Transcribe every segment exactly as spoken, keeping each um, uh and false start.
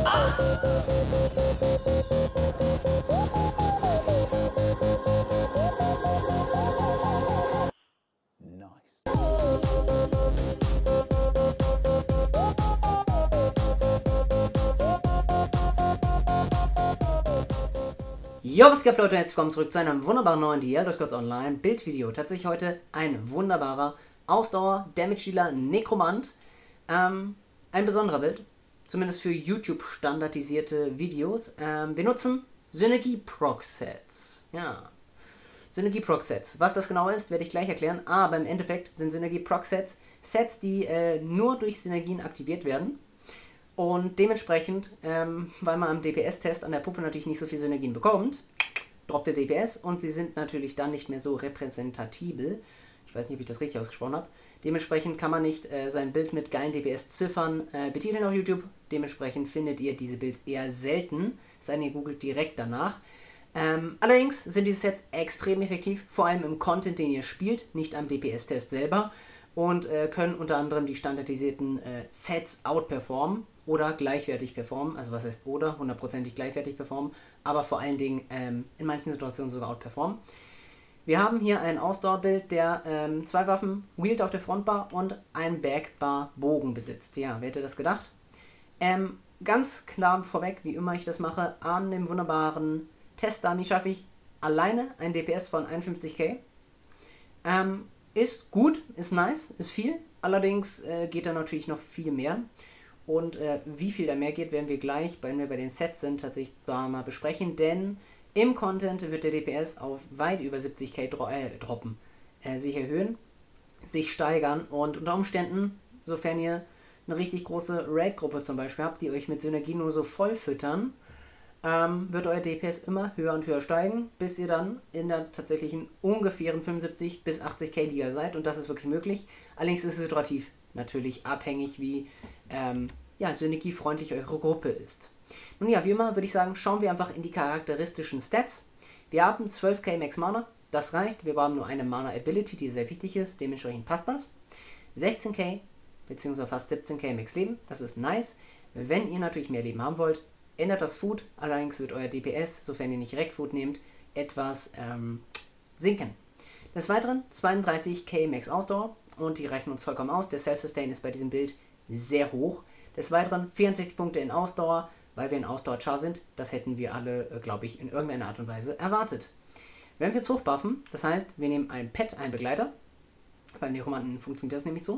Jo, was geht, Leute, herzlich willkommen zurück zu einem wunderbaren neuen The Elder Scrolls Online Bildvideo. Tatsächlich heute ein wunderbarer Ausdauer-Damage-Dealer Nekromant. Ähm, ein besonderer Bild, zumindest für YouTube standardisierte Videos. Ähm, wir nutzen Synergie-Proc-Sets. Ja, Synergie-Proc-Sets. Was das genau ist, werde ich gleich erklären, aber im Endeffekt sind Synergie-Proc-Sets Sets, die äh, nur durch Synergien aktiviert werden. Und dementsprechend, ähm, weil man am D P S-Test an der Puppe natürlich nicht so viel Synergien bekommt, droppt der D P S und sie sind natürlich dann nicht mehr so repräsentabil. Ich weiß nicht, ob ich das richtig ausgesprochen habe. Dementsprechend kann man nicht äh, sein Bild mit geilen D P S-Ziffern äh, betiteln auf YouTube. Dementsprechend findet ihr diese Builds eher selten, es sei denn, ihr googelt direkt danach. Ähm, allerdings sind diese Sets extrem effektiv, vor allem im Content, den ihr spielt, nicht am D P S-Test selber. Und äh, können unter anderem die standardisierten äh, Sets outperformen oder gleichwertig performen. Also was heißt oder? hundertprozentig gleichwertig performen, aber vor allen Dingen ähm, in manchen Situationen sogar outperformen. Wir haben hier ein Ausdauerbild, der ähm, zwei Waffen, Wield auf der Frontbar und ein Backbar Bogen besitzt. Ja, wer hätte das gedacht? Ähm, ganz klar vorweg, wie immer ich das mache, an dem wunderbaren Test-Dummy schaffe ich alleine ein D P S von einundfünfzig K. Ähm, Ist gut, ist nice, ist viel, allerdings äh, geht da natürlich noch viel mehr. Und äh, wie viel da mehr geht, werden wir gleich, wenn wir bei den Sets sind, tatsächlich mal besprechen, denn im Content wird der D P S auf weit über siebzig K dro äh, droppen, äh, sich erhöhen, sich steigern und unter Umständen, sofern ihr eine richtig große Raid-Gruppe zum Beispiel habt, die euch mit Synergie nur so voll füttern, Ähm, wird euer D P S immer höher und höher steigen, bis ihr dann in der tatsächlichen ungefähren fünfundsiebzig bis achtzig K Liga seid, und das ist wirklich möglich. Allerdings ist es situativ natürlich abhängig, wie ähm, ja, synergiefreundlich eure Gruppe ist. Nun ja, wie immer würde ich sagen, schauen wir einfach in die charakteristischen Stats. Wir haben zwölf K Max Mana, das reicht. Wir haben nur eine Mana Ability, die sehr wichtig ist, dementsprechend passt das. sechzehn K bzw. fast siebzehn K Max Leben, das ist nice. Wenn ihr natürlich mehr Leben haben wollt, ändert das Food, allerdings wird euer D P S, sofern ihr nicht Rec-Food nehmt, etwas ähm, sinken. Des Weiteren zweiunddreißig K Max Ausdauer, und die reichen uns vollkommen aus. Der Self-Sustain ist bei diesem Bild sehr hoch. Des Weiteren vierundsechzig Punkte in Ausdauer, weil wir in Ausdauer-Char sind. Das hätten wir alle, äh, glaube ich, in irgendeiner Art und Weise erwartet. Wenn wir jetzt hochbuffen, das heißt, wir nehmen ein Pet, einen Begleiter. Beim Nekromanten funktioniert das nämlich so.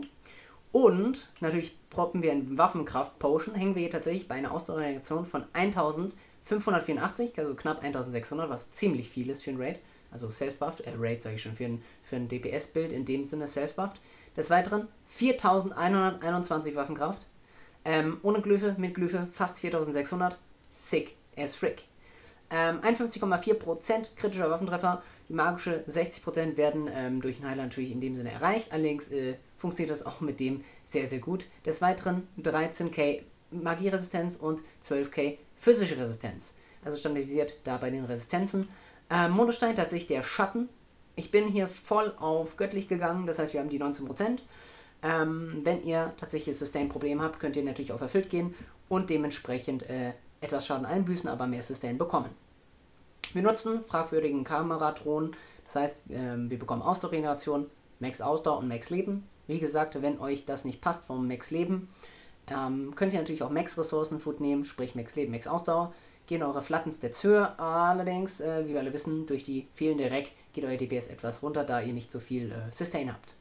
Und natürlich proppen wir in Waffenkraft Potion, hängen wir hier tatsächlich bei einer Ausdauerreaktion von eintausendfünfhundertvierundachtzig, also knapp eintausendsechshundert, was ziemlich viel ist für ein Raid. Also Self-Buffed, äh, Raid sage ich schon, für ein, für ein D P S-Bild, in dem Sinne Self-Buffed. Des Weiteren viertausendeinhunderteinundzwanzig Waffenkraft, ähm, ohne Glyphe, mit Glyphe fast viertausendsechshundert, sick as frick. Ähm, einundfünfzig Komma vier Prozent kritischer Waffentreffer, die magische sechzig Prozent werden ähm, durch den Heiler natürlich in dem Sinne erreicht, allerdings äh, funktioniert das auch mit dem sehr, sehr gut. Des Weiteren dreizehn K Magieresistenz und zwölf K physische Resistenz. Also standardisiert da bei den Resistenzen. Ähm, Monostein tatsächlich der Schatten. Ich bin hier voll auf göttlich gegangen, das heißt wir haben die neunzehn Prozent. Ähm, wenn ihr tatsächlich ein Sustain-Problem habt, könnt ihr natürlich auf erfüllt gehen und dementsprechend äh, etwas Schaden einbüßen, aber mehr Sustain bekommen. Wir nutzen fragwürdigen Kameratron, das heißt ähm, wir bekommen Ausdauerregeneration, Max Ausdauer und Max Leben. Wie gesagt, wenn euch das nicht passt vom Max Leben, ähm, könnt ihr natürlich auch Max Ressourcenfood nehmen, sprich Max Leben, Max Ausdauer. Gehen eure Flatten-Stats höher, allerdings, äh, wie wir alle wissen, durch die fehlende Rec geht euer D P S etwas runter, da ihr nicht so viel äh, Sustain habt.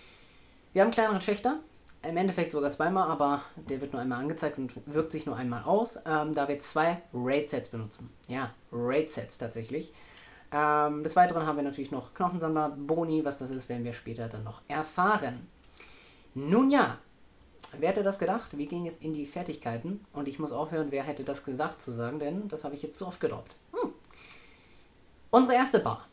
Wir haben einen kleineren Schächter, im Endeffekt sogar zweimal, aber der wird nur einmal angezeigt und wirkt sich nur einmal aus, ähm, da wir zwei Raid-Sets benutzen. Ja, Raid-Sets tatsächlich. Ähm, des Weiteren haben wir natürlich noch Knochensammler, Boni, was das ist, werden wir später dann noch erfahren. Nun ja, wer hätte das gedacht? Wir gehen jetzt in die Fertigkeiten und ich muss aufhören, wer hätte das gesagt zu sagen, denn das habe ich jetzt so oft gedroppt. Hm. Unsere erste Bar.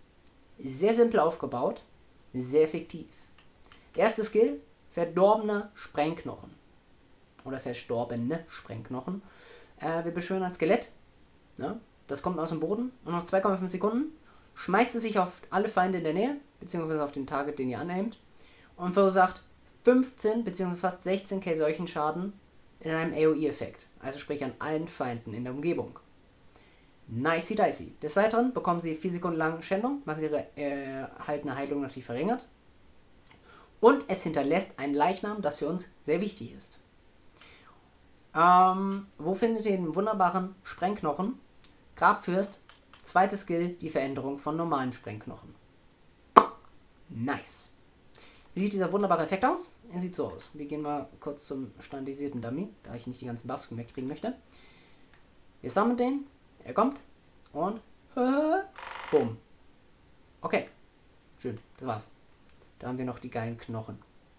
Sehr simpel aufgebaut, sehr effektiv. Erste Skill, verdorbener Sprengknochen. Oder verstorbene Sprengknochen. Äh, wir beschwören ein Skelett. Ja, das kommt aus dem Boden und nach zwei Komma fünf Sekunden schmeißt es sich auf alle Feinde in der Nähe, beziehungsweise auf den Target, den ihr annehmt, und verursacht fünfzehn bzw. fast sechzehn K Seuchenschaden in einem AoE-Effekt, also sprich an allen Feinden in der Umgebung. Nicey dicey. Des Weiteren bekommen sie vier Sekunden lang Schändung, was ihre äh, erhaltene Heilung natürlich verringert. Und es hinterlässt einen Leichnam, das für uns sehr wichtig ist. Ähm, wo findet ihr den wunderbaren Sprengknochen? Grabfürst, zweites Skill, die Veränderung von normalen Sprengknochen. Nice. Wie sieht dieser wunderbare Effekt aus? Er sieht so aus. Wir gehen mal kurz zum standardisierten Dummy, da ich nicht die ganzen Buffs wegkriegen möchte. Wir sammeln den, er kommt und bumm. Okay, schön, das war's. Da haben wir noch die geilen Knochen.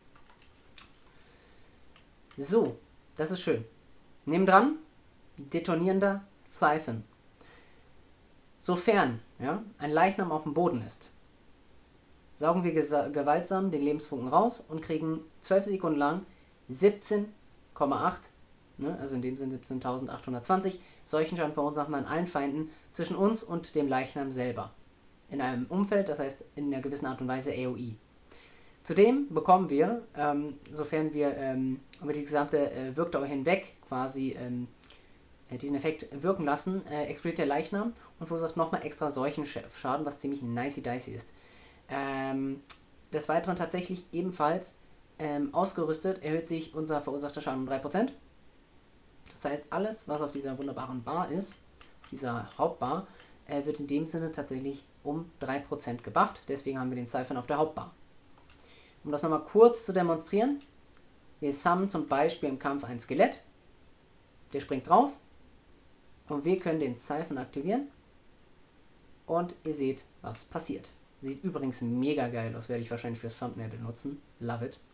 So, das ist schön. Nebendran, detonierender Siphon. Sofern ja, ein Leichnam auf dem Boden ist, saugen wir gewaltsam den Lebensfunken raus und kriegen zwölf Sekunden lang siebzehn Komma acht, ne, also in dem Sinne siebzehntausendachthundertzwanzig, Seuchenschaden verursachen wir an allen Feinden zwischen uns und dem Leichnam selber. In einem Umfeld, das heißt in einer gewissen Art und Weise AoE. Zudem bekommen wir, ähm, sofern wir ähm, über die gesamte äh, Wirkdauer hinweg quasi ähm, diesen Effekt wirken lassen, äh, explodiert der Leichnam und verursacht nochmal extra Seuchenschaden, was ziemlich nicey dicey ist. Ähm, des Weiteren tatsächlich ebenfalls ähm, ausgerüstet erhöht sich unser verursachter Schaden um drei Prozent. Das heißt, alles, was auf dieser wunderbaren Bar ist, dieser Hauptbar, äh, wird in dem Sinne tatsächlich um drei Prozent gebufft. Deswegen haben wir den Siphon auf der Hauptbar. Um das nochmal kurz zu demonstrieren, wir summonen zum Beispiel im Kampf ein Skelett, der springt drauf und wir können den Siphon aktivieren und ihr seht, was passiert. Sieht übrigens mega geil aus, werde ich wahrscheinlich fürs Thumbnail benutzen. Love it.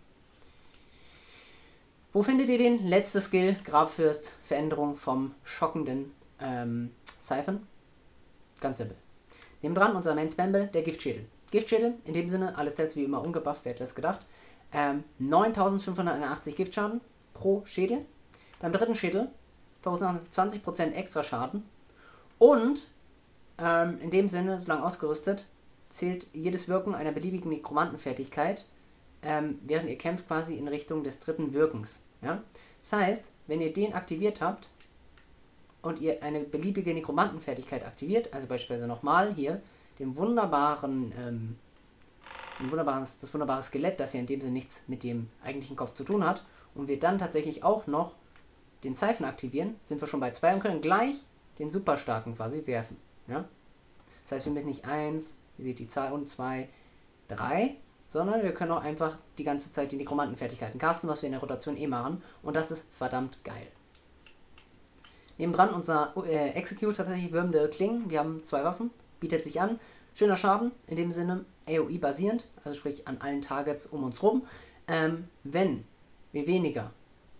Wo findet ihr den? Letzter Skill, Grabfürst, Veränderung vom schockenden ähm, Siphon. Ganz simpel. Nebendran unser Main Spamble, der Giftschädel. Giftschädel, in dem Sinne, alles Stats wie immer ungebufft, wer hätte das gedacht. Ähm, neuntausendfünfhunderteinundachtzig Giftschaden pro Schädel. Beim dritten Schädel verursachen zwanzig Prozent extra Schaden. Und ähm, in dem Sinne, solange ausgerüstet, zählt jedes Wirken einer beliebigen Nekromantenfertigkeit, ähm, während ihr kämpft, quasi in Richtung des dritten Wirkens. Ja? Das heißt, wenn ihr den aktiviert habt und ihr eine beliebige Nekromantenfertigkeit aktiviert, also beispielsweise nochmal hier den wunderbaren, ähm, den wunderbaren, das wunderbare Skelett, das ja in dem Sinne nichts mit dem eigentlichen Kopf zu tun hat, und wir dann tatsächlich auch noch den Siphon aktivieren, sind wir schon bei zwei und können gleich den Superstarken quasi werfen. Ja? Das heißt, wir müssen nicht eins, ihr seht die Zahl, und zwei, drei, sondern wir können auch einfach die ganze Zeit die Nekromantenfertigkeiten casten, was wir in der Rotation eh machen, und das ist verdammt geil. Nebendran unser äh, Execute, tatsächlich wirbelnde Klingen, wir haben zwei Waffen, bietet sich an, schöner Schaden, in dem Sinne AoE basierend, also sprich an allen Targets um uns rum. Ähm, wenn wir weniger,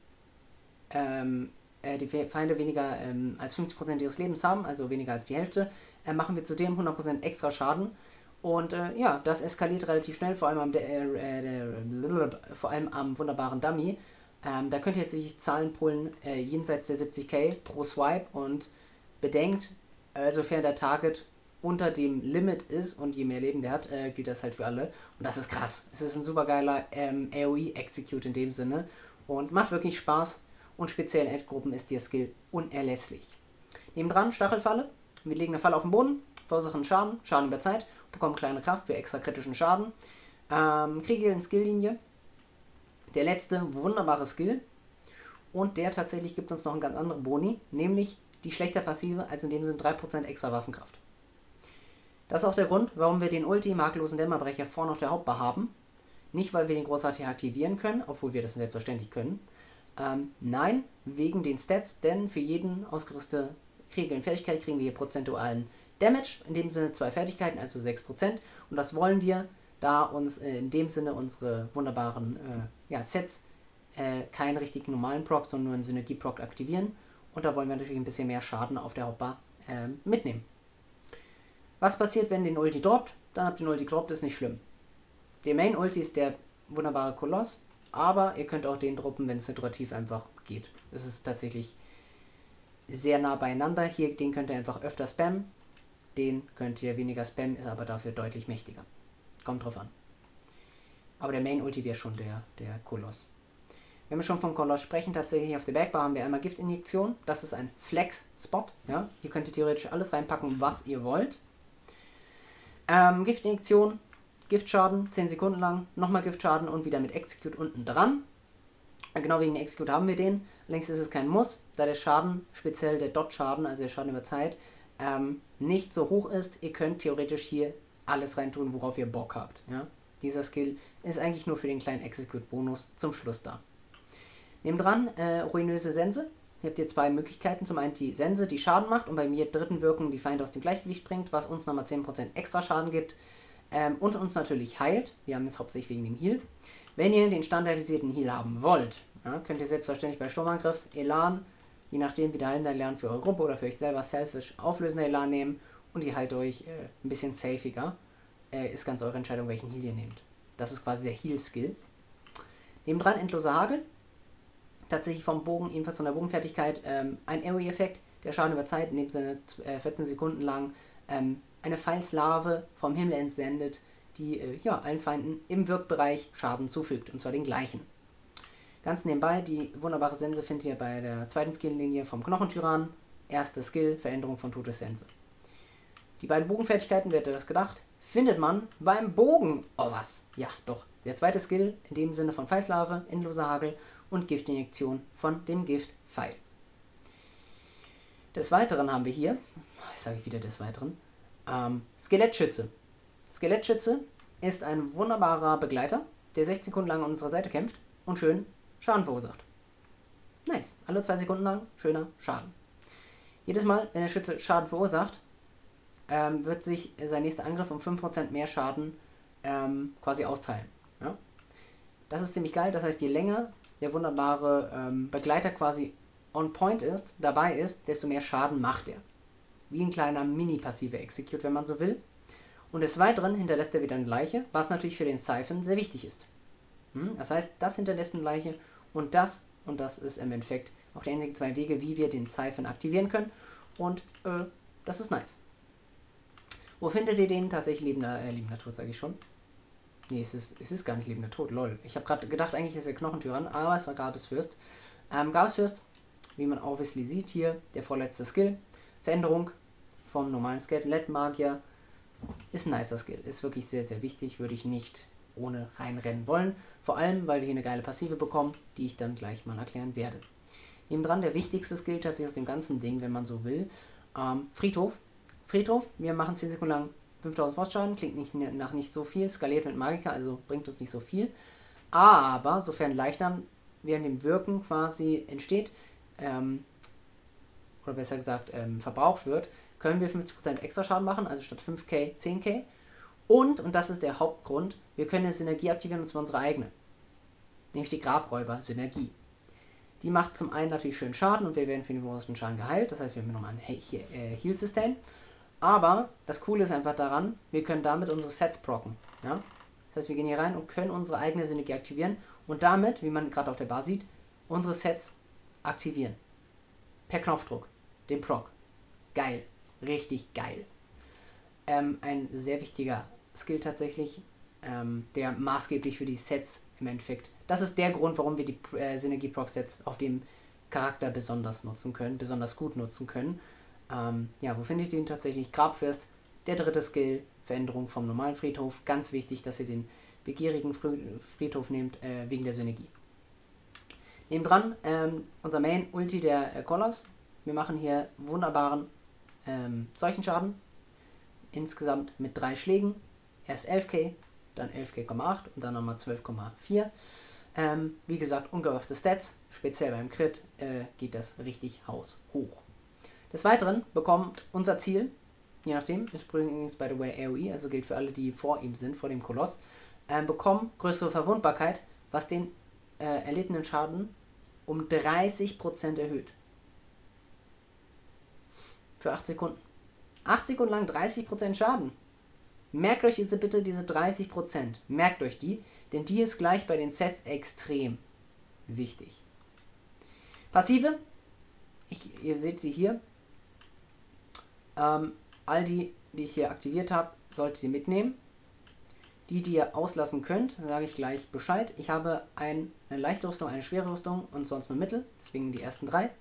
ähm, äh, die Feinde weniger ähm, als fünfzig Prozent ihres Lebens haben, also weniger als die Hälfte, äh, machen wir zudem hundert Prozent extra Schaden. Und äh, ja, das eskaliert relativ schnell, vor allem am, äh, äh, vor allem am wunderbaren Dummy. Ähm, da könnt ihr jetzt sich Zahlen pullen äh, jenseits der siebzig K pro Swipe und bedenkt, äh, sofern der Target unter dem Limit ist und je mehr Leben der hat, äh, gilt das halt für alle. Und das ist krass. Es ist ein super geiler ähm, AoE-Execute in dem Sinne und macht wirklich Spaß, und speziell in Ad-Gruppen ist der Skill unerlässlich. Nebendran Stachelfalle. Wir legen eine Falle auf den Boden, verursachen Schaden, Schaden über Zeit, bekommen kleine Kraft für extra kritischen Schaden. Ähm, kriege eine Skilllinie. Der letzte wunderbare Skill, und der tatsächlich gibt uns noch einen ganz anderen Boni, nämlich die schlechter Passive, also in dem Sinne drei Prozent extra Waffenkraft. Das ist auch der Grund, warum wir den Ulti makellosen Dämmerbrecher vorne auf der Hauptbar haben. Nicht, weil wir den großartig aktivieren können, obwohl wir das selbstverständlich können. Ähm, nein, wegen den Stats, denn für jeden ausgerüstete Kriegerin Fertigkeit kriegen wir hier prozentualen Damage, in dem Sinne zwei Fertigkeiten, also sechs Prozent. Und das wollen wir, da uns äh, in dem Sinne unsere wunderbaren äh, ja, Sets äh, keinen richtigen normalen Proc, sondern nur einen Synergie-Proc aktivieren. Und da wollen wir natürlich ein bisschen mehr Schaden auf der Hauptbar äh, mitnehmen. Was passiert, wenn den Ulti droppt? Dann habt ihr den Ulti gedroppt, ist nicht schlimm. Der Main Ulti ist der wunderbare Koloss, aber ihr könnt auch den droppen, wenn es situativ einfach geht. Es ist tatsächlich sehr nah beieinander. Hier, den könnt ihr einfach öfter spammen. Den könnt ihr weniger spammen, ist aber dafür deutlich mächtiger. Kommt drauf an. Aber der Main Ulti wäre schon der, der Koloss. Wenn wir schon vom Koloss sprechen, tatsächlich auf der Backbar haben wir einmal Giftinjektion. Das ist ein Flex-Spot. Ja? Hier könnt ihr theoretisch alles reinpacken, was ihr wollt. Ähm, Giftinjektion, Giftschaden, zehn Sekunden lang, nochmal Giftschaden und wieder mit Execute unten dran. Genau wegen Execute haben wir den. Allerdings ist es kein Muss, da der Schaden, speziell der Dot-Schaden, also der Schaden über Zeit, ähm, nicht so hoch ist. Ihr könnt theoretisch hier alles reintun, worauf ihr Bock habt. Ja? Dieser Skill ist eigentlich nur für den kleinen Execute-Bonus zum Schluss da. Nebendran, äh, ruinöse Sense. Hier habt ihr zwei Möglichkeiten. Zum einen die Sense, die Schaden macht und bei mir dritten Wirkung die Feinde aus dem Gleichgewicht bringt, was uns nochmal zehn Prozent extra Schaden gibt ähm, und uns natürlich heilt. Wir haben es hauptsächlich wegen dem Heal. Wenn ihr den standardisierten Heal haben wollt, ja, könnt ihr selbstverständlich bei Sturmangriff, Elan, je nachdem wie der heilende Elan für eure Gruppe oder für euch selber selfish auflösender Elan nehmen und ihr halt euch äh, ein bisschen safiger. Äh, ist ganz eure Entscheidung, welchen Heal ihr nehmt. Das ist quasi der Heal-Skill. Nebendran endloser Hagel. Tatsächlich vom Bogen, ebenfalls von der Bogenfertigkeit, ähm, ein AoE-Effekt, der Schaden über Zeit, in dem Sinne äh, vierzehn Sekunden lang ähm, eine Pfeilslave vom Himmel entsendet, die äh, ja, allen Feinden im Wirkbereich Schaden zufügt, und zwar den gleichen. Ganz nebenbei, die wunderbare Sense findet ihr bei der zweiten Skilllinie vom Knochentyrann. Erste Skill, Veränderung von Todessense. Die beiden Bogenfertigkeiten, wer hätte das gedacht, findet man beim Bogen. Oh was, ja doch. Der zweite Skill, in dem Sinne von Pfeilslave, endloser Hagel und Giftinjektion von dem Giftpfeil. Des Weiteren haben wir hier, ich sage wieder des Weiteren, ähm, Skelettschütze. Skelettschütze ist ein wunderbarer Begleiter, der sechzehn Sekunden lang an unserer Seite kämpft und schön Schaden verursacht. Nice. Alle zwei Sekunden lang schöner Schaden. Jedes Mal, wenn der Schütze Schaden verursacht, ähm, wird sich sein nächster Angriff um fünf Prozent mehr Schaden ähm, quasi austeilen. Ja? Das ist ziemlich geil, das heißt, je länger der wunderbare ähm, Begleiter quasi on point ist, dabei ist, desto mehr Schaden macht er. Wie ein kleiner mini-passiver Execute, wenn man so will. Und des Weiteren hinterlässt er wieder eine Leiche, was natürlich für den Siphon sehr wichtig ist. Hm? Das heißt, das hinterlässt eine Leiche und das, und das ist im Endeffekt auch die einzigen zwei Wege, wie wir den Siphon aktivieren können. Und äh, das ist nice. Wo findet ihr den? Tatsächlich lebender, äh, lebender Tod, sage ich schon. Nee, es ist, es ist gar nicht lebender Tod, lol. Ich habe gerade gedacht, eigentlich ist es Knochentyrann, aber es war Grabesfürst. Ähm, Grabesfürst, wie man obviously sieht hier, der vorletzte Skill. Veränderung vom normalen Skelett-Magier. Ist ein nicer Skill. Ist wirklich sehr, sehr wichtig. Würde ich nicht ohne reinrennen wollen. Vor allem, weil wir hier eine geile Passive bekommen, die ich dann gleich mal erklären werde. Nebendran der wichtigste Skill tatsächlich aus dem ganzen Ding, wenn man so will. Ähm, Friedhof. Friedhof, wir machen zehn Sekunden lang fünftausend Frostschaden, klingt nicht, nach nicht so viel, skaliert mit Magika, also bringt uns nicht so viel. Aber, sofern Leichnam während dem Wirken quasi entsteht, ähm, oder besser gesagt ähm, verbraucht wird, können wir fünfzig Prozent extra Schaden machen, also statt fünf K, zehn K. Und, und das ist der Hauptgrund, wir können eine Synergie aktivieren, und zwar unsere eigene. Nämlich die Grabräuber-Synergie. Die macht zum einen natürlich schön Schaden und wir werden für den bonusischen Schaden geheilt, das heißt, wir haben nochmal ein äh, Heal-Sustain. Aber das Coole ist einfach daran, wir können damit unsere Sets procken. Ja? Das heißt, wir gehen hier rein und können unsere eigene Synergie aktivieren und damit, wie man gerade auf der Bar sieht, unsere Sets aktivieren. Per Knopfdruck. Den Proc. Geil. Richtig geil. Ähm, ein sehr wichtiger Skill tatsächlich, ähm, der maßgeblich für die Sets im Endeffekt. Das ist der Grund, warum wir die äh, Synergie-Proc-Sets auf dem Charakter besonders nutzen können, besonders gut nutzen können. Ähm, ja, wo findet ihr ihn tatsächlich? Grabfürst, der dritte Skill, Veränderung vom normalen Friedhof. Ganz wichtig, dass ihr den begierigen Friedhof nehmt, äh, wegen der Synergie. Nebendran, ähm, unser Main-Ulti der äh, Koloss. Wir machen hier wunderbaren ähm, Seuchenschaden. Insgesamt mit drei Schlägen. Erst elf K, dann elf Komma acht und dann nochmal zwölf Komma vier. Ähm, wie gesagt, ungewaffte Stats. Speziell beim Crit äh, geht das richtig haushoch. Des Weiteren bekommt unser Ziel, je nachdem, ist übrigens by the way AoE, also gilt für alle, die vor ihm sind, vor dem Koloss, äh, bekommen größere Verwundbarkeit, was den äh, erlittenen Schaden um dreißig Prozent erhöht. Für acht Sekunden. acht Sekunden lang dreißig Prozent Schaden. Merkt euch diese bitte diese dreißig Prozent. Merkt euch die, denn die ist gleich bei den Sets extrem wichtig. Passive, ich, ihr seht sie hier. Ähm, all die, die ich hier aktiviert habe, solltet ihr mitnehmen. Die, die ihr auslassen könnt, sage ich gleich Bescheid. Ich habe ein, eine leichte Rüstung, eine schwere Rüstung und sonst nur Mittel. Deswegen die ersten drei.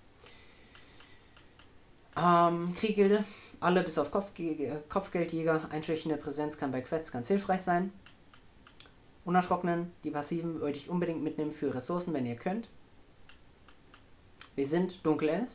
Ähm, Krieggilde. Alle bis auf Kopfge Kopfgeldjäger. Einschüchternde Präsenz kann bei Quests ganz hilfreich sein. Unerschrockenen. Die Passiven würde ich unbedingt mitnehmen für Ressourcen, wenn ihr könnt. Wir sind Dunkelelf.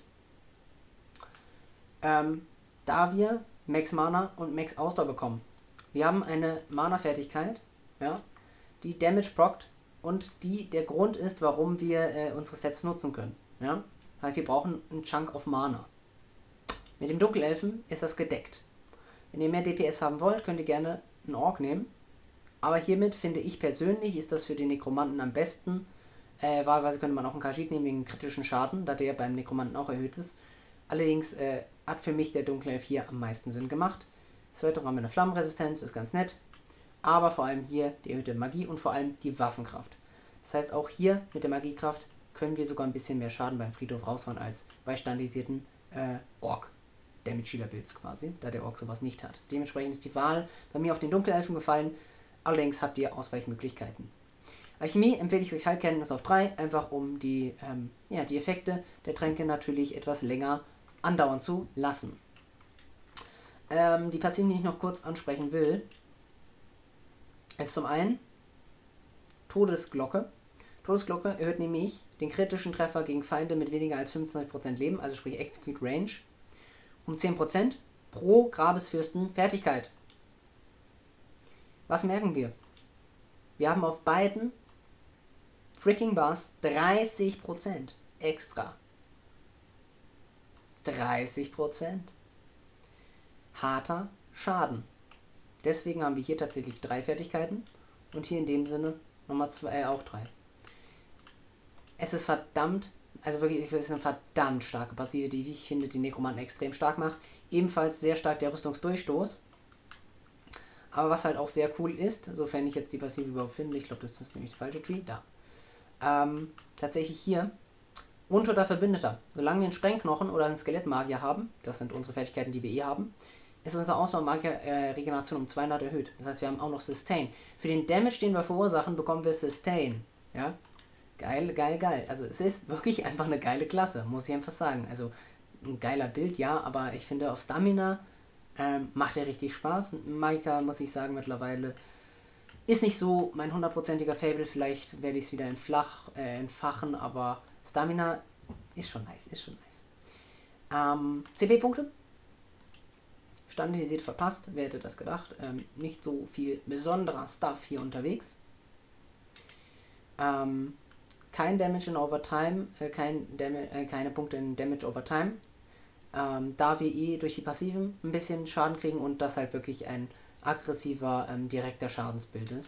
Ähm, da wir Max Mana und Max Ausdauer bekommen. Wir haben eine Mana-Fertigkeit, ja, die Damage prockt und die der Grund ist, warum wir äh, unsere Sets nutzen können. Ja? Weil wir brauchen einen Chunk of Mana. Mit dem Dunkelelfen ist das gedeckt. Wenn ihr mehr D P S haben wollt, könnt ihr gerne einen Ork nehmen. Aber hiermit finde ich persönlich, ist das für den Nekromanten am besten. Äh, wahlweise könnte man auch einen Khajiit nehmen wegen kritischen Schaden, da der beim Nekromanten auch erhöht ist. Allerdings äh, hat für mich der Dunkelelf hier am meisten Sinn gemacht. Zweitens haben wir eine Flammenresistenz, ist ganz nett. Aber vor allem hier die erhöhte Magie und vor allem die Waffenkraft. Das heißt, auch hier mit der Magiekraft können wir sogar ein bisschen mehr Schaden beim Friedhof raushauen als bei standardisierten äh, Ork. Damage Healer Builds quasi, da der Ork sowas nicht hat. Dementsprechend ist die Wahl bei mir auf den Dunkelelfen gefallen. Allerdings habt ihr Ausweichmöglichkeiten. Alchemie empfehle ich euch Heilkenntnis auf drei, einfach um die, ähm, ja, die Effekte der Tränke natürlich etwas länger andauern zu lassen. Ähm, die Passiven, die ich noch kurz ansprechen will, ist zum einen Todesglocke. Todesglocke erhöht nämlich den kritischen Treffer gegen Feinde mit weniger als fünfundzwanzig Prozent Leben, also sprich Execute Range, um zehn Prozent pro Grabesfürsten Fertigkeit. Was merken wir? Wir haben auf beiden Freaking Bars dreißig Prozent extra. dreißig Prozent. Harter Schaden. Deswegen haben wir hier tatsächlich drei Fertigkeiten und hier in dem Sinne nochmal zwei, äh, auch drei. Es ist verdammt, also wirklich, es ist eine verdammt starke Passive, die, wie ich finde, die Nekromanten extrem stark macht. Ebenfalls sehr stark der Rüstungsdurchstoß. Aber was halt auch sehr cool ist, sofern ich jetzt die Passive überhaupt finde, ich glaube, das ist nämlich der falsche Tree, da. Ähm, tatsächlich hier, Untoter Verbündeter. Solange wir einen Sprengknochen oder einen Skelettmagier haben, das sind unsere Fertigkeiten, die wir eh haben, ist unsere Ausdauer-Magier-Regeneration um zweihundert erhöht. Das heißt, wir haben auch noch Sustain. Für den Damage, den wir verursachen, bekommen wir Sustain. Ja? Geil, geil, geil. Also es ist wirklich einfach eine geile Klasse, muss ich einfach sagen. Also ein geiler Bild, ja, aber ich finde auf Stamina ähm, macht er richtig Spaß. Magika, muss ich sagen, mittlerweile ist nicht so mein hundertprozentiger Fable. Vielleicht werde ich es wieder entflach, äh, entfachen, aber Stamina ist schon nice, ist schon nice. Ähm, C P-Punkte. Standardisiert verpasst, wer hätte das gedacht. Ähm, nicht so viel besonderer Stuff hier unterwegs. Ähm, kein Damage in Overtime, äh, kein Dam äh, keine Punkte in Damage Overtime. Ähm, da wir eh durch die Passiven ein bisschen Schaden kriegen und das halt wirklich ein aggressiver, ähm, direkter Schadensbild ist.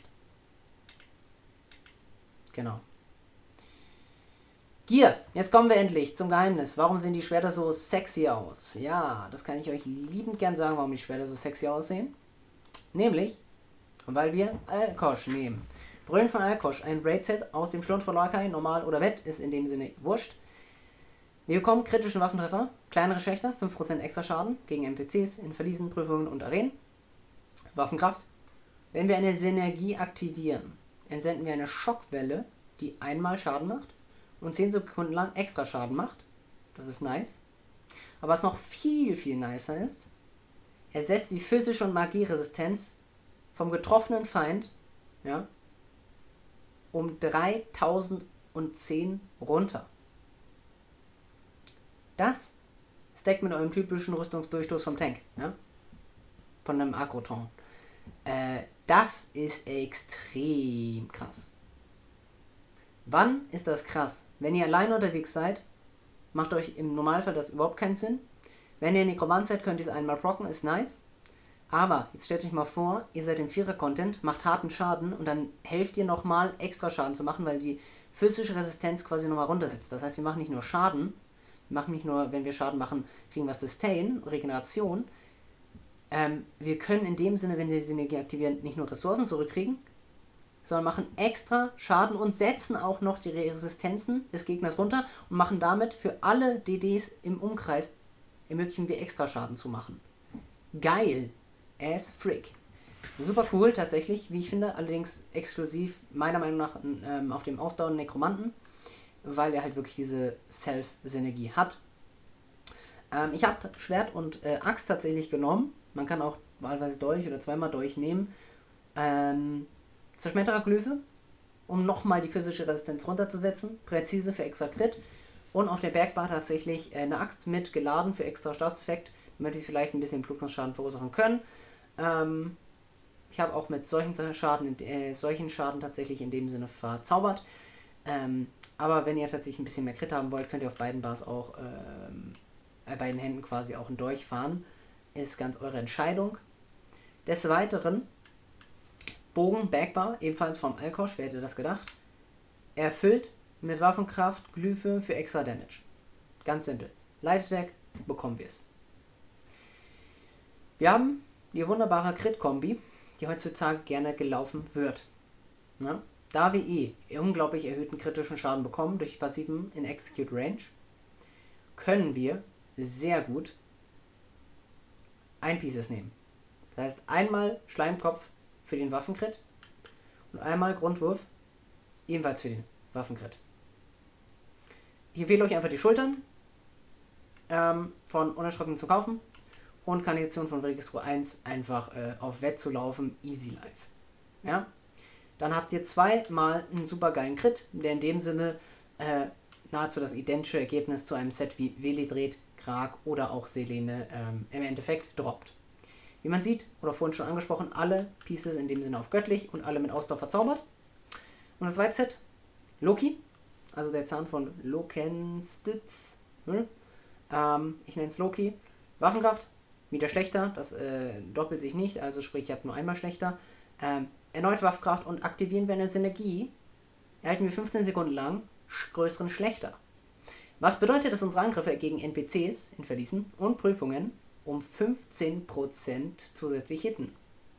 Genau. Gear, jetzt kommen wir endlich zum Geheimnis. Warum sehen die Schwerter so sexy aus? Ja, das kann ich euch liebend gern sagen, warum die Schwerter so sexy aussehen. Nämlich, weil wir Alkosch nehmen. Brüllen von Alkosch, ein Raid-Set aus dem Schlund von Lorkai, normal oder wett, ist in dem Sinne wurscht. Wir bekommen kritischen Waffentreffer, kleinere Schächter, fünf Prozent extra Schaden gegen N P Cs in Verliesen, Prüfungen und Arenen. Waffenkraft. Wenn wir eine Synergie aktivieren, entsenden wir eine Schockwelle, die einmal Schaden macht und zehn Sekunden lang extra Schaden macht. Das ist nice. Aber was noch viel, viel nicer ist, ersetzt die physische und Magieresistenz vom getroffenen Feind, ja, um dreitausendzehn runter. Das stackt mit eurem typischen Rüstungsdurchstoß vom Tank, ja, von einem Agroton. Äh, das ist extrem krass. Wann ist das krass? Wenn ihr alleine unterwegs seid, macht euch im Normalfall das überhaupt keinen Sinn. Wenn ihr Nekromant seid, könnt ihr es einmal procken, ist nice. Aber jetzt stellt euch mal vor, ihr seid im Vierer-Content, macht harten Schaden und dann helft ihr nochmal extra Schaden zu machen, weil die physische Resistenz quasi nochmal runtersetzt. Das heißt, wir machen nicht nur Schaden, wir machen nicht nur, wenn wir Schaden machen, kriegen wir Sustain, Regeneration. Ähm, wir können in dem Sinne, wenn wir die Synergie aktivieren, nicht nur Ressourcen zurückkriegen, sondern machen extra Schaden und setzen auch noch die Resistenzen des Gegners runter und machen damit für alle D Ds im Umkreis, ermöglichen wir extra Schaden zu machen. Geil as frick. Super cool tatsächlich, wie ich finde. Allerdings exklusiv meiner Meinung nach ähm, auf dem ausdauernden Nekromanten, weil er halt wirklich diese Self-Synergie hat. Ähm, ich habe Schwert und äh, Axt tatsächlich genommen. Man kann auch wahlweise Dolch oder zweimal Dolch nehmen. Ähm, Zerschmettererglyphe, um nochmal die physische Resistenz runterzusetzen. Präzise für extra Crit. Und auf der Bergbar tatsächlich äh, eine Axt mit geladen für extra Staatseffekt, damit wir vielleicht ein bisschen Blutungsschaden verursachen können. Ähm, ich habe auch mit solchen Schaden, äh, solchen Schaden tatsächlich in dem Sinne verzaubert. Ähm, aber wenn ihr tatsächlich ein bisschen mehr Crit haben wollt, könnt ihr auf beiden Bars auch, ähm, äh, beiden Händen quasi auch einen Dolch fahren. Ist ganz eure Entscheidung. Des Weiteren Bogen, Backbar, ebenfalls vom Alkosch, wer hätte das gedacht? Erfüllt mit Waffenkraft, Glyphe für extra Damage. Ganz simpel. Light Attack, bekommen wir es. Wir haben die wunderbare Crit-Kombi, die heutzutage gerne gelaufen wird. Ja? Da wir eh unglaublich erhöhten kritischen Schaden bekommen durch Passiven in Execute Range, können wir sehr gut Ein-Pieces nehmen. Das heißt, einmal Schleimkopf für den Waffencrit und einmal Grundwurf ebenfalls für den Waffencrit. Ich empfehle euch einfach die Schultern ähm, von Unerschrocken zu kaufen und Kanalisation von Registro eins einfach äh, auf Wett zu laufen, easy life. Ja? Dann habt ihr zweimal einen super geilen Crit, der in dem Sinne äh, nahezu das identische Ergebnis zu einem Set wie Velidred, Krag oder auch Selene ähm, im Endeffekt droppt. Wie man sieht, oder vorhin schon angesprochen, alle Pieces in dem Sinne auf göttlich und alle mit Ausdauer verzaubert. Und das zweite Set, Loki, also der Zahn von Lokenstitz. Hm? Ähm, ich nenne es Loki. Waffenkraft, wieder schlechter, das äh, doppelt sich nicht, also sprich, ich habe nur einmal schlechter. Ähm, erneut Waffenkraft und aktivieren wir eine Synergie, erhalten wir fünfzehn Sekunden lang größeren schlechter. Was bedeutet, dass unsere Angriffe gegen N P Cs in Verließen und Prüfungen um fünfzehn Prozent zusätzlich hitten.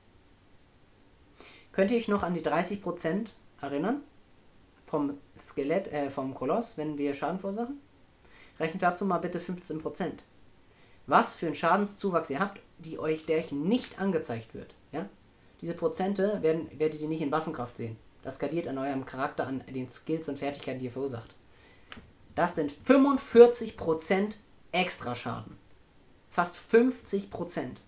Könnt ihr euch noch an die dreißig Prozent erinnern? Vom Skelett, äh, vom Koloss, wenn wir Schaden verursachen? Rechnet dazu mal bitte fünfzehn Prozent. Was für einen Schadenszuwachs ihr habt, die euch, der euch nicht angezeigt wird. Ja? Diese Prozente werden, werdet ihr nicht in Waffenkraft sehen. Das skaliert an eurem Charakter, an den Skills und Fertigkeiten, die ihr verursacht. Das sind fünfundvierzig Prozent extra Schaden. Fast fünfzig Prozent.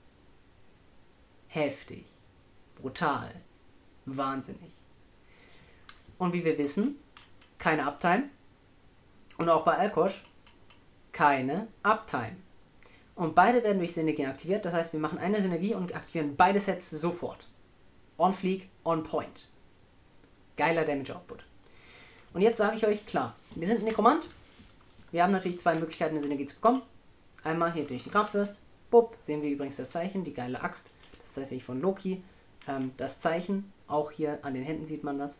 Heftig. Brutal. Wahnsinnig. Und wie wir wissen, keine Uptime. Und auch bei Alkosch keine Uptime. Und beide werden durch Synergie aktiviert. Das heißt, wir machen eine Synergie und aktivieren beide Sets sofort. On fleek, on point. Geiler Damage Output. Und jetzt sage ich euch, klar, wir sind ein Nekromant. Wir haben natürlich zwei Möglichkeiten, eine Synergie zu bekommen. Einmal hier durch die Grabfürst. Bupp, sehen wir übrigens das Zeichen, die geile Axt. Das Zeichen von Loki. Ähm, das Zeichen, auch hier an den Händen sieht man das.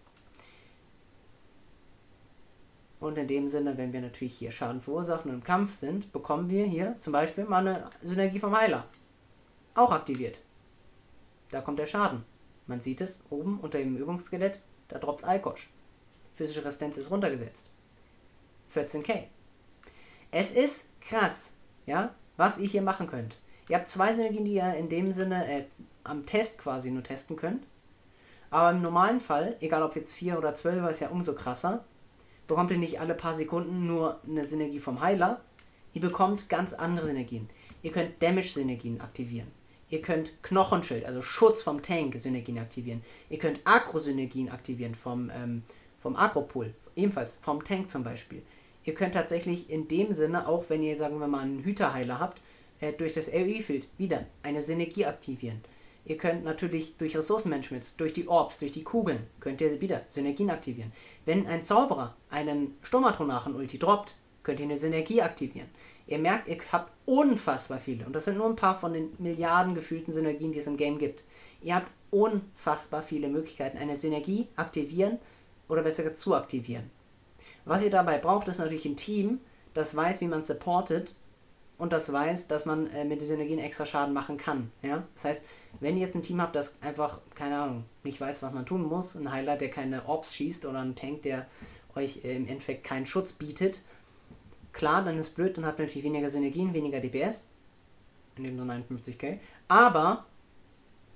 Und in dem Sinne, wenn wir natürlich hier Schaden verursachen und im Kampf sind, bekommen wir hier zum Beispiel mal eine Synergie vom Heiler. Auch aktiviert. Da kommt der Schaden. Man sieht es oben unter dem Übungsskelett, da droppt Alkosch. Physische Resistenz ist runtergesetzt. vierzehn K. Es ist krass, ja, was ihr hier machen könnt. Ihr habt zwei Synergien, die ihr in dem Sinne äh, am Test quasi nur testen könnt. Aber im normalen Fall, egal ob jetzt vier oder zwölf, ist ja umso krasser, bekommt ihr nicht alle paar Sekunden nur eine Synergie vom Heiler. Ihr bekommt ganz andere Synergien. Ihr könnt Damage-Synergien aktivieren. Ihr könnt Knochenschild, also Schutz vom Tank, Synergien aktivieren. Ihr könnt Agro-Synergien aktivieren vom, ähm, vom Agro-Pool, ebenfalls vom Tank zum Beispiel. Ihr könnt tatsächlich in dem Sinne, auch wenn ihr, sagen wir mal, einen Hüterheiler habt, äh, durch das A O E-Field wieder eine Synergie aktivieren. Ihr könnt natürlich durch Ressourcenmanagement, durch die Orbs, durch die Kugeln, könnt ihr wieder Synergien aktivieren. Wenn ein Zauberer einen Sturmatronachen-Ulti droppt, könnt ihr eine Synergie aktivieren. Ihr merkt, ihr habt unfassbar viele. Und das sind nur ein paar von den Milliarden gefühlten Synergien, die es im Game gibt. Ihr habt unfassbar viele Möglichkeiten, eine Synergie aktivieren oder besser gesagt zu aktivieren. Was ihr dabei braucht, ist natürlich ein Team, das weiß, wie man supportet und das weiß, dass man äh, mit den Synergien extra Schaden machen kann. Ja? Das heißt, wenn ihr jetzt ein Team habt, das einfach, keine Ahnung, nicht weiß, was man tun muss, ein Heiler, der keine Orbs schießt oder ein Tank, der euch äh, im Endeffekt keinen Schutz bietet, klar, dann ist blöd, dann habt ihr natürlich weniger Synergien, weniger D P S, in dem Sinne einundfünfzig K, aber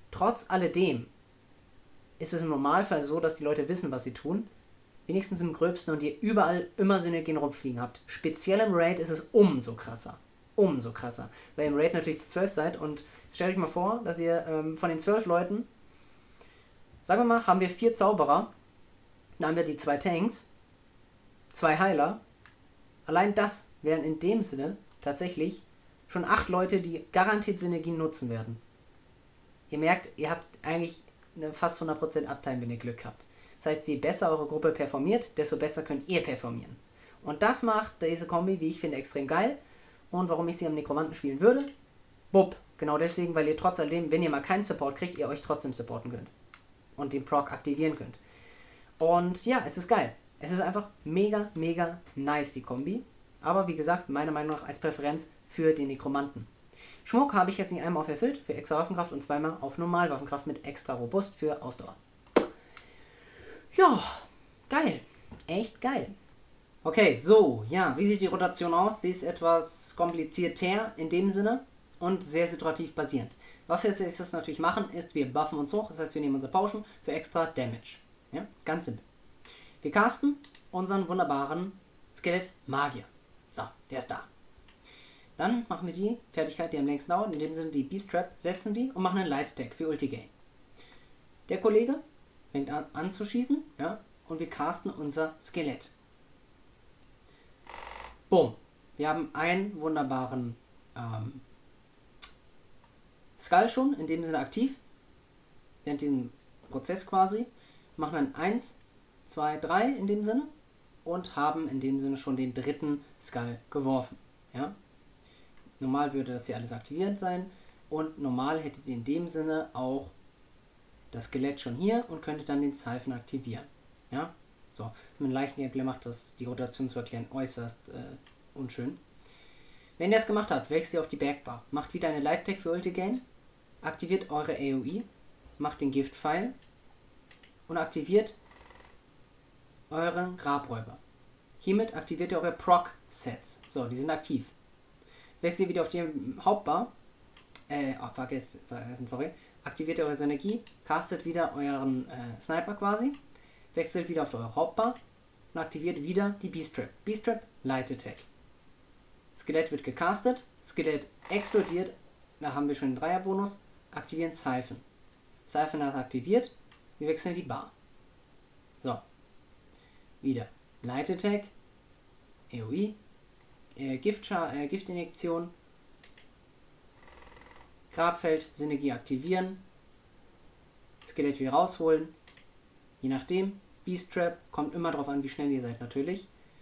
Trotz alledem ist es im Normalfall so, dass die Leute wissen, was sie tun. Wenigstens im Gröbsten und ihr überall immer Synergien rumfliegen habt. Speziell im Raid ist es umso krasser. Umso krasser. Weil ihr im Raid natürlich zu zwölf seid und stellt euch mal vor, dass ihr ähm, von den zwölf Leuten, sagen wir mal, haben wir vier Zauberer, dann haben wir die zwei Tanks, zwei Heiler. Allein das wären in dem Sinne tatsächlich schon acht Leute, die garantiert Synergien nutzen werden. Ihr merkt, ihr habt eigentlich eine fast hundert Prozent Uptime, wenn ihr Glück habt. Das heißt, je besser eure Gruppe performiert, desto besser könnt ihr performieren. Und das macht diese Kombi, wie ich finde, extrem geil. Und warum ich sie am Nekromanten spielen würde? Bub. Genau deswegen, weil ihr trotz alledem, wenn ihr mal keinen Support kriegt, ihr euch trotzdem supporten könnt. Und den Proc aktivieren könnt. Und ja, es ist geil. Es ist einfach mega, mega nice, die Kombi. Aber wie gesagt, meiner Meinung nach als Präferenz für den Nekromanten. Schmuck habe ich jetzt nicht einmal auf erfüllt für extra Waffenkraft und zweimal auf Normalwaffenkraft mit extra robust für Ausdauer. Ja, geil. Echt geil. Okay, so, ja, wie sieht die Rotation aus? Sie ist etwas komplizierter in dem Sinne und sehr situativ basierend. Was wir jetzt, jetzt natürlich machen, ist, wir buffen uns hoch, das heißt, wir nehmen unser Potion für extra Damage. Ja, ganz simpel. Wir casten unseren wunderbaren Skelett Magier. So, der ist da. Dann machen wir die Fertigkeit, die am längsten dauert, in dem Sinne die Beast Trap, setzen die und machen einen Light Attack für Ulti Gain. Der Kollege fängt an, an zu schießen, ja, und wir casten unser Skelett. Boom. Wir haben einen wunderbaren ähm, Skull schon, in dem Sinne aktiv, während diesem Prozess quasi, machen dann eins, zwei, drei in dem Sinne und haben in dem Sinne schon den dritten Skull geworfen. Ja? Normal würde das hier alles aktivierend sein und normal hättet ihr in dem Sinne auch das Skelett schon hier und könntet dann den Siphon aktivieren. Ja? So, mit einem leichten Gameplay macht das, die Rotation zu erklären, äußerst äh, unschön. Wenn ihr es gemacht habt, wechselt ihr auf die Backbar, macht wieder eine Light Tech für Ulti Gain, aktiviert eure A O E, macht den Gift Pfeil und aktiviert euren Grabräuber. Hiermit aktiviert ihr eure Proc Sets. So, die sind aktiv. Wechselt ihr wieder auf die Hauptbar, äh, oh, vergessen, vergessen, sorry, aktiviert ihr eure Synergie, castet wieder euren äh, Sniper quasi, wechselt wieder auf eure Hauptbar und aktiviert wieder die Beast Trap. Beast Trap, Light Attack. Skelett wird gecastet, Skelett explodiert, da haben wir schon den Dreierbonus, aktivieren Siphon. Siphon hat aktiviert, wir wechseln die Bar. So. Wieder Light Attack, A O E, äh, Gift, äh, Giftinjektion, Grabfeld, Synergie aktivieren, Skelett wieder rausholen, je nachdem, Beast Trap, kommt immer drauf an, wie schnell ihr seid natürlich.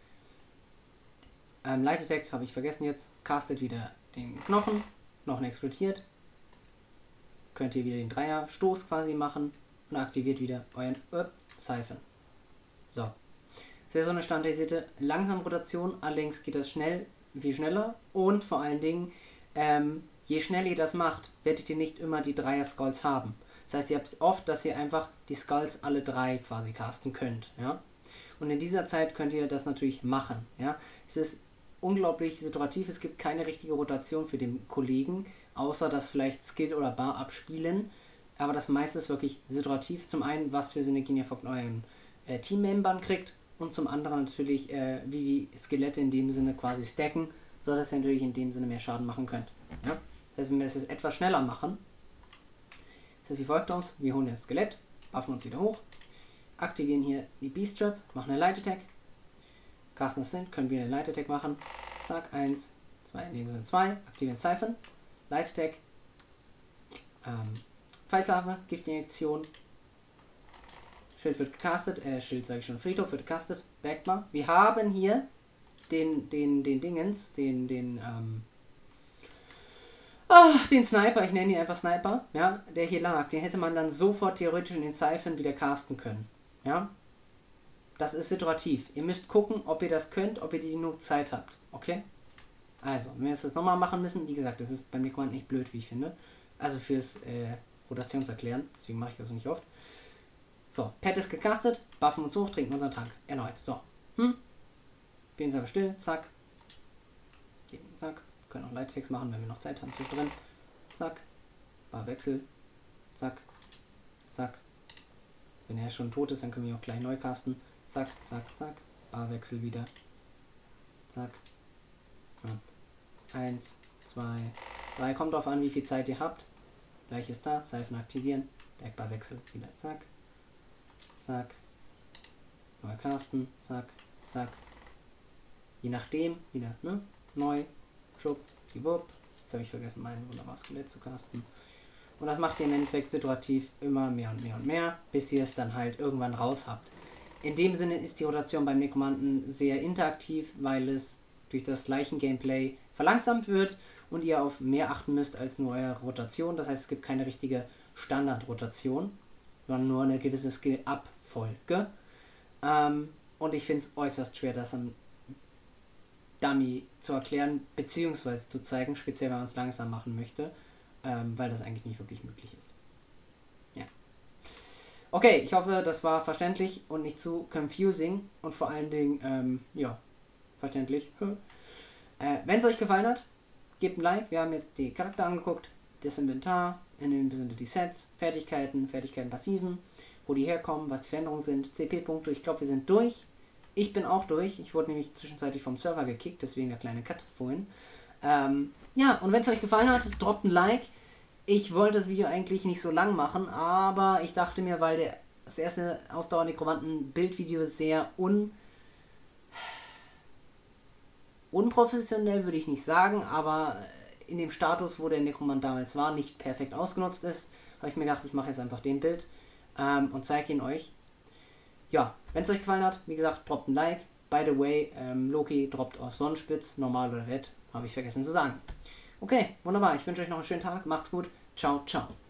Ähm, Light Attack habe ich vergessen jetzt, castet wieder den Knochen, Knochen explodiert, könnt ihr wieder den Dreier Stoß quasi machen und aktiviert wieder euren äh, Siphon. So. Das wäre so eine standardisierte langsame Rotation, allerdings geht das schnell, viel schneller und vor allen Dingen, ähm, je schneller ihr das macht, werdet ihr nicht immer die Dreier-Skulls haben. Das heißt, ihr habt es oft, dass ihr einfach die Skulls alle drei quasi casten könnt. Ja? Und in dieser Zeit könnt ihr das natürlich machen. Ja? Es ist unglaublich situativ, es gibt keine richtige Rotation für den Kollegen, außer dass vielleicht Skill oder Bar abspielen. Aber das meiste ist wirklich situativ. Zum einen, was für Synergien ihr von euren äh, Teammembern kriegt und zum anderen natürlich, äh, wie die Skelette in dem Sinne quasi stacken, sodass ihr natürlich in dem Sinne mehr Schaden machen könnt. Ja? Das heißt, wenn wir das jetzt etwas schneller machen, das heißt, wie folgt uns, wir holen das Skelett, buffen uns wieder hoch, aktivieren hier die Beast Trap, machen eine Light Attack, casten das hin, können wir eine Light Attack machen, zack, eins, zwei, in dem Sinne zwei, aktivieren Siphon, Light Attack, ähm, Pfeilschlafe, Giftinjektion, Schild wird gecastet, äh, Schild sage ich schon, Friedhof wird gecastet, Backbar. Wir haben hier den, den, den Dingens, den, den, ähm, ach, den Sniper, ich nenne ihn einfach Sniper, ja, der hier lag, den hätte man dann sofort theoretisch in den Siphon wieder casten können, ja. Das ist situativ. Ihr müsst gucken, ob ihr das könnt, ob ihr die genug Zeit habt, okay? Also, wenn wir das jetzt nochmal machen müssen, wie gesagt, das ist beim Nekromanten nicht blöd, wie ich finde, also fürs äh, Rotationserklären, deswegen mache ich das nicht oft. So, Pet ist gecastet, buffen uns hoch, trinken unseren Trank. Erneut. So. Hm? Gehen Sie aber still, zack. Zack. Können auch Light Attacks machen, wenn wir noch Zeit haben zwischendrin. Zack. Barwechsel. zack, zack. Wenn er schon tot ist, dann können wir ihn auch gleich neu casten. Zack, zack, zack. Barwechsel wieder. Zack. Ja. Eins, zwei, drei. Kommt drauf an, wie viel Zeit ihr habt. Gleich ist da. Seifen aktivieren. Bergbarwechsel. Wieder zack. Zack. Neu casten. Zack, zack. Je nachdem. Wieder, ne? Neu. Schub. Die Wupp. Jetzt habe ich vergessen, mein wunderbares Skelett zu casten. Und das macht ihr im Endeffekt situativ immer mehr und mehr und mehr, bis ihr es dann halt irgendwann raus habt. In dem Sinne ist die Rotation beim Nekromanten sehr interaktiv, weil es durch das Leichen-Gameplay verlangsamt wird und ihr auf mehr achten müsst als nur eure Rotation. Das heißt, es gibt keine richtige Standard-Rotation, sondern nur eine gewisse Skill-Abfolge. Ähm, und ich finde es äußerst schwer, das am Dummy zu erklären, beziehungsweise zu zeigen, speziell wenn man es langsam machen möchte. Ähm, weil das eigentlich nicht wirklich möglich ist. Ja. Okay, ich hoffe, das war verständlich und nicht zu confusing und vor allen Dingen, ähm, ja, verständlich. äh, Wenn es euch gefallen hat, gebt ein Like. Wir haben jetzt die Charakter angeguckt, das Inventar, in dem sind die Sets, Fertigkeiten, Fertigkeiten, Passiven, wo die herkommen, was die Veränderungen sind, C P-Punkte. Ich glaube, wir sind durch. Ich bin auch durch. Ich wurde nämlich zwischenzeitlich vom Server gekickt, deswegen der kleine Cut vorhin. Ähm, ja, und wenn es euch gefallen hat, droppt ein Like. Ich wollte das Video eigentlich nicht so lang machen, aber ich dachte mir, weil der, das erste Ausdauer-Nekromanten-Bildvideo sehr un, unprofessionell, würde ich nicht sagen, aber in dem Status, wo der Nekromant damals war, nicht perfekt ausgenutzt ist, habe ich mir gedacht, ich mache jetzt einfach den Bild ähm, und zeige ihn euch. Ja, wenn es euch gefallen hat, wie gesagt, droppt ein Like. By the way, ähm, Loki droppt aus Sonnenspitz, normal oder red, habe ich vergessen zu sagen. Okay, wunderbar. Ich wünsche euch noch einen schönen Tag. Macht's gut. Ciao, ciao.